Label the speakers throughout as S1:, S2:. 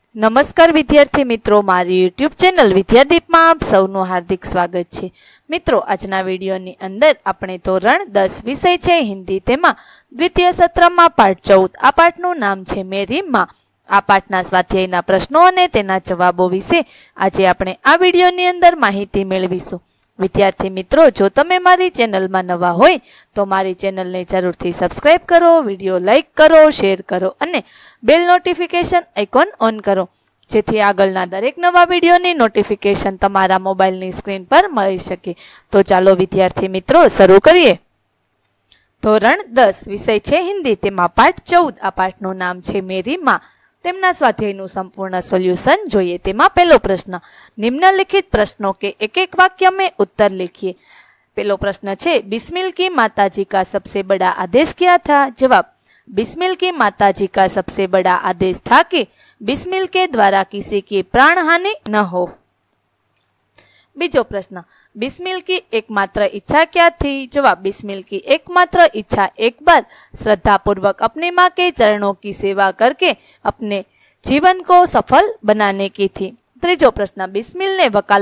S1: નમસ્કાર વિદ્યાર્થી મિત્રો, મારી યુટ્યુબ ચેનલ વિદ્યાદીપમાં આપ સૌનું હાર્દિક સ્વાગત છે। મિત્રો, આજના વિડીયોની અંદર આપણે ધોરણ 10 વિષય છે હિન્દી, તેમાં દ્વિતીય સત્રમાં પાઠ 14, આ પાઠનું નામ છે મેરી માં। આ પાઠના સ્વાધ્યાયના પ્રશ્નો અને તેના જવાબો વિશે આજે આપણે આ વિડીયોની અંદર માહિતી મેળવીશું। વિદ્યાર્થી મિત્રો, જો તમે મારી ચેનલમાં નવા હોય તો મારી ચેનલને જરૂરથી સબસ્ક્રાઇબ કરો, વિડીયો લાઇક કરો, શેર કરો અને બેલ નોટિફિકેશન આઇકોન ઓન કરો, જેથી આગળના દરેક નવા વિડીયોની નોટિફિકેશન તમારા મોબાઈલની સ્ક્રીન પર મળી શકે। તો ચાલો વિદ્યાર્થી મિત્રો શરૂ કરીએ। ધોરણ 10 વિષય છે હિન્દી, તેમાં પાઠ 14, આ પાઠનું નામ છે મેરી માં। તેમના સ્વાધ્યાયનું સંपूर्ण સોલ્યુશન જોઈએ। તેમાં પહેલો પ્રશ્ન, निम्नलिखित प्रश्नों के एक एक वाक्य में उत्तर लिखिए। पहलो प्रश्न है, बिस्मिल की माताजी का सबसे बड़ा आदेश क्या था? जवाब, बिस्मिल की माताजी का सबसे बड़ा आदेश था कि बिस्मिल के द्वारा किसी की प्राण हानि न हो। बीजो प्रश्न, बिस्मिल की एकमात्र इच्छा क्या थी? जवाब, बिस्मिल की एकमात्र इच्छा एक बार श्रद्धापूर्वक अपनी माँ के चरणों की सेवा करके अपने जीवन को सफल बनाने की थी। तीजो प्रश्न, बिस्मिल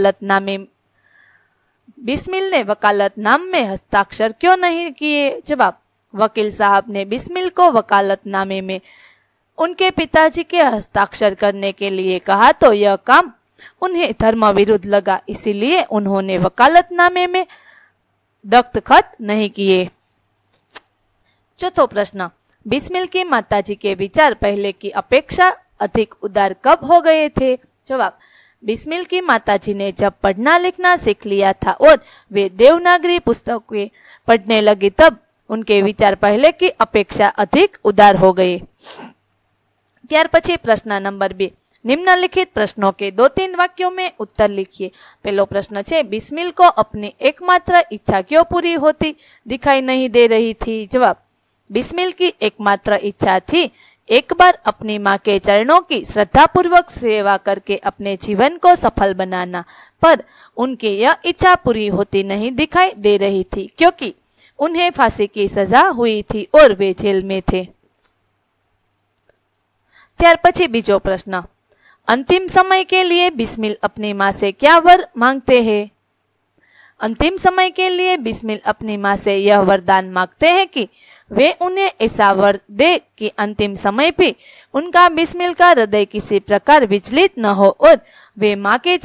S1: ने वकालतनाम में हस्ताक्षर क्यों नहीं किए? जवाब, वकील साहब ने बिस्मिल को वकालतनामे में उनके पिताजी के हस्ताक्षर करने के लिए कहा तो यह काम उन्हें धर्म विरुद्ध लगा, इसीलिए उन्होंने वकालतनामे में दस्तखत नहीं किए। चौथो प्रश्न, बिस्मिल की माताजी के विचार पहले की अपेक्षा अधिक उदार कब हो गए थे? जवाब, बिस्मिल की माताजी ने जब पढ़ना लिखना सीख लिया था और वे देवनागरी पुस्तकें पढ़ने लगी, तब उनके विचार पहले की अपेक्षा अधिक उदार हो गए। त्यार पछी प्रश्न नंबर 2, निम्नलिखित प्रश्नों के 2-3 वाक्यों में उत्तर लिखिए। पहलो प्रश्न है, बिस्मिल को अपनी एकमात्र इच्छा क्यों पूरी होती दिखाई नहीं दे रही थी? जवाब, बिस्मिल की एकमात्र इच्छा थी एक बार अपनी माँ के चरणों की श्रद्धापूर्वक सेवा करके अपने जीवन को सफल बनाना, पर उनकी यह इच्छा पूरी होती नहीं दिखाई दे रही थी, क्योंकि उन्हें फांसी की सजा हुई थी और वे जेल में थे। त्यार पछी बीजो प्रश्न, अंतिम समय के लिए बिस्मिल अपनी माँ से क्या वर मांगते हैं? अंतिम समय के लिए बिस्मिल अपनी माँ से यह वरदान मांगते हैं कि वे उन्हें ऐसा वर दे कि अंतिम समय भी उनका बिस्मिल का हृदय किसी प्रकार विचलित न हो और वे माँ के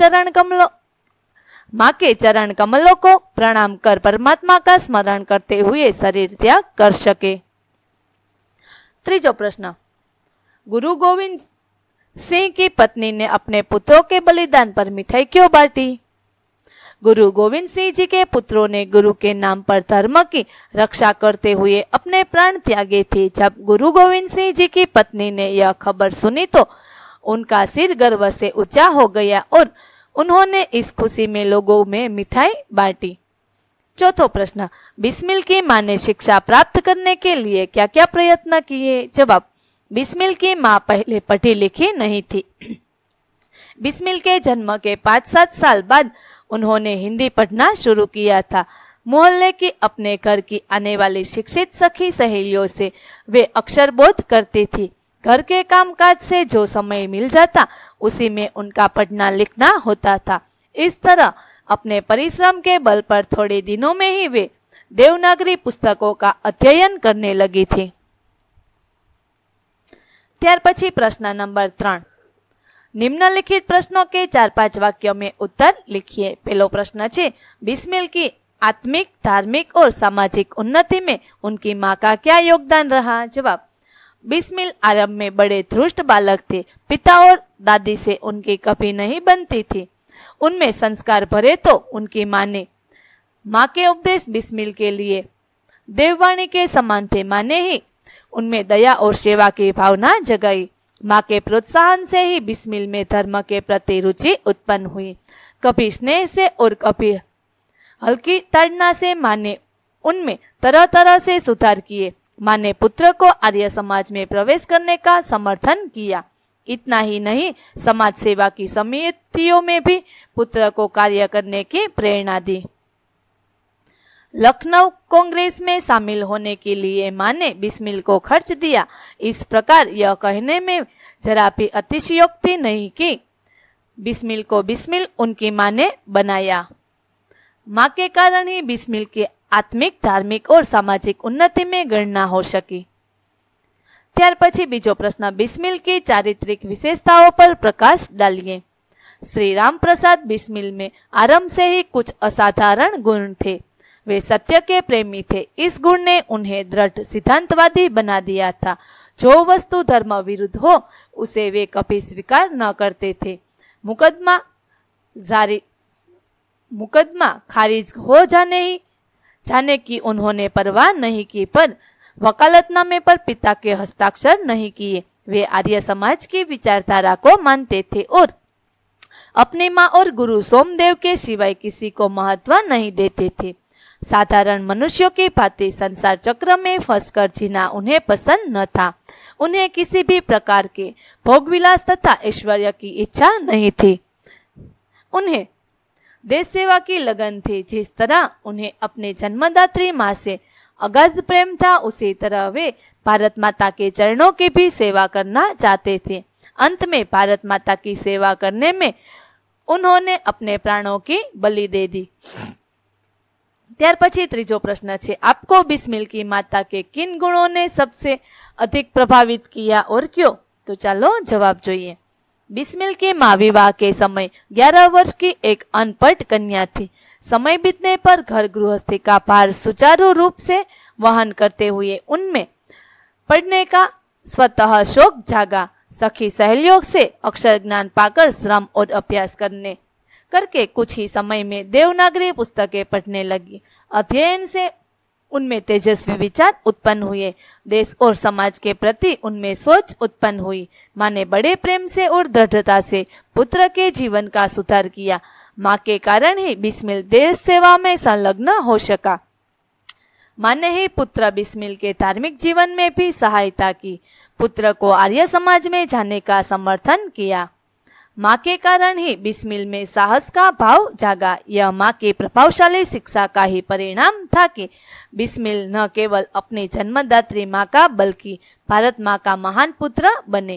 S1: चरण कमलों को प्रणाम कर परमात्मा का स्मरण करते हुए शरीर त्याग कर सके। तीजो प्रश्न, गुरु गोविंद सिंह की पत्नी ने अपने पुत्रों के बलिदान पर मिठाई क्यों बांटी? गुरु गोविंद सिंह जी के पुत्रों ने गुरु के नाम पर धर्म की रक्षा करते हुए अपने प्राण त्यागे थे। जब गुरु गोविंद सिंह जी की पत्नी ने यह खबर सुनी तो उनका सिर गर्व से ऊंचा हो गया और उन्होंने इस खुशी में लोगों में मिठाई बांटी। चौथो प्रश्न, बिस्मिल की माँ ने शिक्षा प्राप्त करने के लिए क्या क्या प्रयत्न किए? जवाब, बिस्मिल की माँ पहले पढ़ी लिखी नहीं थी। बिस्मिल के जन्म के 5-7 साल बाद उन्होंने हिंदी पढ़ना शुरू किया था। मोहल्ले की अपने घर की आने वाली शिक्षित सखी सहेलियों से वे अक्षर बोध करती थी। घर के कामकाज से जो समय मिल जाता उसी में उनका पढ़ना लिखना होता था। इस तरह अपने परिश्रम के बल पर थोड़े दिनों में ही वे देवनागरी पुस्तकों का अध्ययन करने लगी थी। त्यार पछी प्रश्न नंबर 3, निम्नलिखित प्रश्नों के 4-5 वाक्यों में उत्तर लिखिए। पहलो प्रश्न है, बिस्मिल की आत्मिक, धार्मिक और सामाजिक उन्नति में उनकी माँ का क्या योगदान रहा? जवाब, बिस्मिल आरंभ में बड़े धृष्ट बालक थे। पिता और दादी से उनकी कभी नहीं बनती थी। उनमें संस्कार भरे तो उनकी माँ ने माँ के उपदेश बिस्मिल के लिए देववाणी के समान थे। माँ ने ही उनमें दया और सेवा की भावना जगाई। माँ के प्रोत्साहन से ही बिस्मिल में धर्म के प्रति रुचि उत्पन्न हुई। कभी स्नेह से और कभी हल्की ताड़ना से माँ ने उनमें तरह तरह से सुधार किए। माँ ने पुत्र को आर्य समाज में प्रवेश करने का समर्थन किया। इतना ही नहीं, समाज सेवा की समितियों में भी पुत्र को कार्य करने की प्रेरणा दी। लखनऊ कांग्रेस में शामिल होने के लिए माँ ने बिस्मिल को खर्च दिया। इस प्रकार यह कहने में जरा भी अतिशयोक्ति नहीं की। बिस्मिल को बिस्मिल उनकी माँ ने बनाया। माँ के कारण ही बिस्मिल की आत्मिक, धार्मिक और सामाजिक उन्नति में गणना हो सकी। ત્યાર પછી બીજો પ્રશ્ન, बिस्मिल की चारित्रिक विशेषताओं पर प्रकाश डालिए। श्री राम प्रसाद बिस्मिल में आरंभ से ही कुछ असाधारण गुण थे। वे सत्य के प्रेमी थे। इस गुण ने उन्हें दृढ़ सिद्धांतवादी बना दिया था। जो वस्तु धर्म विरुद्ध हो उसे वे कभी स्वीकार न करते थे। मुकदमा खारिज हो जाने की उन्होंने परवाह नहीं की, पर वकालतनामे पर पिता के हस्ताक्षर नहीं किए। वे आर्य समाज की विचारधारा को मानते थे और अपनी माँ और गुरु सोमदेव के सिवाय किसी को महत्व नहीं देते थे। साधारण मनुष्यों की भांति संसार चक्र में फंसकर जीना उन्हें पसंद न था। उन्हें किसी भी प्रकार के भोगविलास तथा ऐश्वर्य की इच्छा नहीं थी। उन्हें देश सेवा की लगन थी। जिस तरह उन्हें अपने जन्मदात्री माँ से अगाध प्रेम था, उसी तरह वे भारत माता के चरणों की भी सेवा करना चाहते थे। अंत में भारत माता की सेवा करने में उन्होंने अपने प्राणों की बलि दे दी। ત્યાર પછી ત્રીજો પ્રશ્ન છે, आपको बिस्मिल की माता के किन गुणों ने सबसे अधिक प्रभावित किया और क्यों? तो चलो जवाब જોઈએ। बिस्मिल की माँ विवाह के समय 11 वर्ष की एक अनपढ़ कन्या थी। समय बीतने पर घर गृहस्थी का भार सुचारू रूप से वहन करते हुए उनमें पढ़ने का स्वतः शौक जागा। सखी सहेलियों से अक्षर ज्ञान पाकर श्रम और अभ्यास करके कुछ ही समय में देवनागरी पुस्तकें पढ़ने लगी। अध्ययन से उनमें तेजस्वी विचार उत्पन्न हुए। देश और समाज के प्रति उनमें सोच उत्पन्न हुई। माँ ने बड़े प्रेम से और दृढ़ता से पुत्र के जीवन का सुधार किया। माँ के कारण ही बिस्मिल देश सेवा में संलग्न हो सका। माँ ने ही पुत्र बिस्मिल के धार्मिक जीवन में भी सहायता की। पुत्र को आर्य समाज में जाने का समर्थन किया। माँ के कारण ही बिस्मिल में साहस का भाव जागा। यह माँ की प्रभावशाली शिक्षा का ही परिणाम था कि बिस्मिल न केवल अपनी जन्मदात्री माँ का बल्कि भारत माँ का महान पुत्र बने,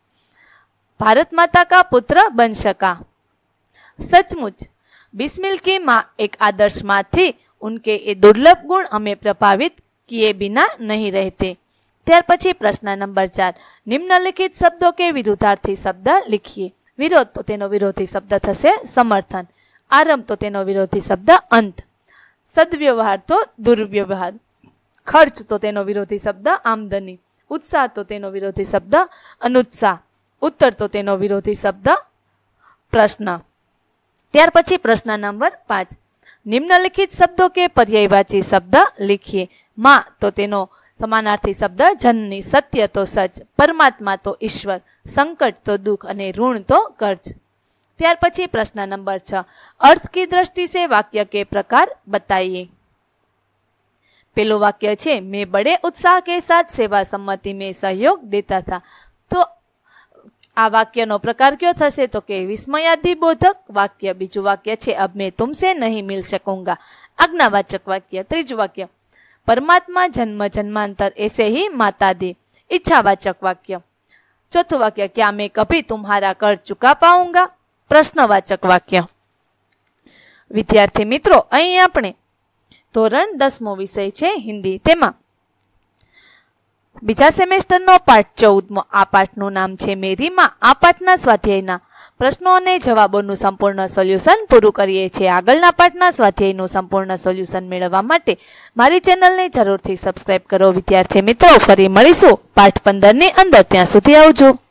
S1: भारत माता का पुत्र बन सका। सचमुच बिस्मिल की माँ एक आदर्श माँ थी। उनके ये दुर्लभ गुण हमें प्रभावित किए बिना नहीं रहते। ત્યાર પછી પ્રશ્ન નંબર 4, નિમ્નલિખિત શબ્દો કે વિરુદ્ધાર્થી શબ્દ लिखिए। विरोध तो तेनो विरोधी शब्द थशे समर्थन। आरंभ तो तेनो विरोधी शब्द अंत। सद्व्यवहार तो दुर्व्यवहार। खर्च तो तेनो विरोधी शब्द आमदनी। उत्साह तो तेनो विरोधी शब्द अनुत्साह। उत्तर तो तेनो विरोधी शब्द प्रश्न। ત્યાર પછી પ્રશ્ન નંબર 5, निम्नलिखित शब्दों के पर्यायवाची शब्द लिखिए। माँ तो तेनो समानार्थी शब्द जननी। सत्य तो सच। परमात्मा तो ईश्वर। संकट तो दुख અને ઋણ तो कर्ज। ત્યાર પછી પ્રશ્ન નંબર 6, अर्थ की दृष्टि से वाक्य के प्रकार बताइए। पहलो वाक्य छे, मैं बड़े उत्साह के साथ सेवा सम्मति में सहयोग देता था। तो आ वाक्य नो प्रकार क्यों थशे? तो के विस्मयादि बोधक वाक्य। बीजू वाक्य छे, अब मैं तुमसे नहीं मिल सकूंगा, आज्ञावाचक वाक्य। त्रीजू वाक्य, परमात्मा जन्म जन्मांतर ऐसे ही माता दी, इच्छावाचक वाक्य। चौथुं वाक्य, क्या मैं कभी तुम्हारा कर्ज चुका पाऊंगा, प्रश्नवाचक वाक्य। विद्यार्थी मित्रों, अहीं आपणे धोरण 10मो विषय छे हिंदी, तेमां बीजा सेमेस्टरनो पाठ 14मो। आ पाठनुं नाम छे मेरी मां। आ पाठना स्वाध्यायना प्रश्नों અને જવાબોનું સંપૂર્ણ સોલ્યુશન પૂરું કરીએ છીએ। આગળના પાઠના સ્વાધ્યાયનું સંપૂર્ણ સોલ્યુશન મેળવવા માટે મારી ચેનલને જરૂરથી સબસ્ક્રાઇબ કરો। વિદ્યાર્થી મિત્રો, ફરી મળીશું પાઠ 15ની અંદર। ત્યાં સુધી આવજો।